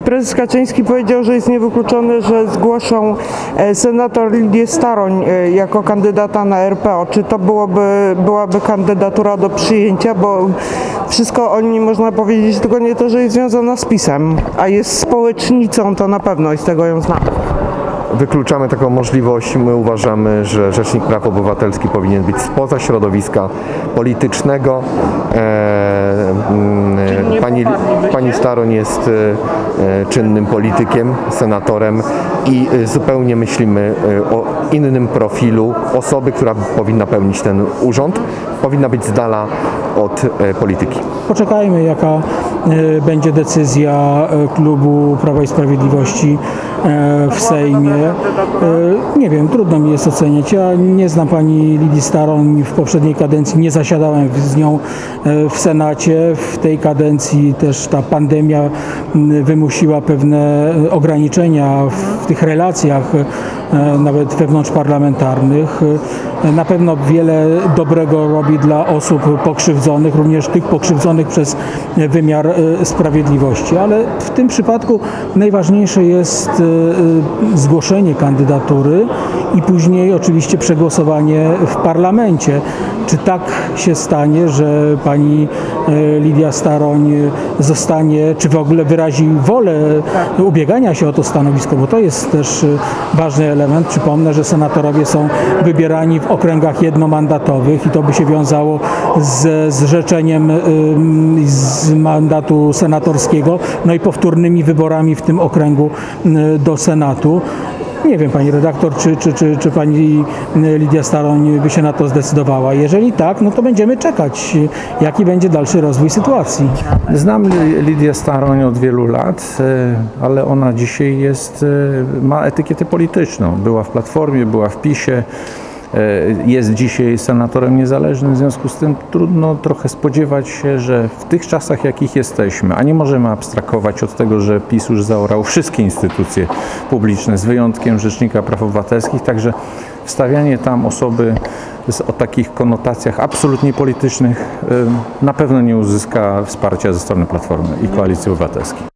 Prezes Kaczyński powiedział, że jest niewykluczone, że zgłoszą senator Lidię Staroń jako kandydata na RPO. Czy to byłaby kandydatura do przyjęcia, bo wszystko o niej można powiedzieć, tylko nie to, że jest związana z PiS-em, a jest społecznicą, to na pewno i z tego ją znamy. Wykluczamy taką możliwość. My uważamy, że Rzecznik Praw Obywatelskich powinien być spoza środowiska politycznego. Pani Staroń jest czynnym politykiem, senatorem i zupełnie myślimy o innym profilu osoby, która powinna pełnić ten urząd. Powinna być z dala od polityki. Poczekajmy, jaka będzie decyzja klubu Prawa i Sprawiedliwości w Sejmie. Nie wiem, trudno mi jest oceniać. Ja nie znam pani Lidii Staroń w poprzedniej kadencji, nie zasiadałem z nią w Senacie. W tej kadencji też ta pandemia wymusiła pewne ograniczenia w tych relacjach, nawet wewnątrzparlamentarnych. Na pewno wiele dobrego robi dla osób pokrzywdzonych, również tych pokrzywdzonych przez wymiar sprawiedliwości, ale w tym przypadku najważniejsze jest zgłoszenie kandydatury i później oczywiście przegłosowanie w parlamencie. Czy tak się stanie, że pani Lidia Staroń zostanie, czy w ogóle wyrazi wolę ubiegania się o to stanowisko, bo to jest też ważny element. Przypomnę, że senatorowie są wybierani w okręgach jednomandatowych i to by się wiązało z zrzeczeniem z mandatu senatorskiego, no i powtórnymi wyborami w tym okręgu do Senatu. Nie wiem, pani redaktor, czy pani Lidia Staroń by się na to zdecydowała. Jeżeli tak, no to będziemy czekać, jaki będzie dalszy rozwój sytuacji. Znam Lidię Staroń od wielu lat, ale ona dzisiaj ma etykietę polityczną. Była w Platformie, była w PiS-ie. Jest dzisiaj senatorem niezależnym, w związku z tym trudno trochę spodziewać się, że w tych czasach, jakich jesteśmy, a nie możemy abstrahować od tego, że PiS już zaorał wszystkie instytucje publiczne, z wyjątkiem Rzecznika Praw Obywatelskich, także wstawianie tam osoby o takich konotacjach absolutnie politycznych na pewno nie uzyska wsparcia ze strony Platformy i Koalicji Obywatelskiej.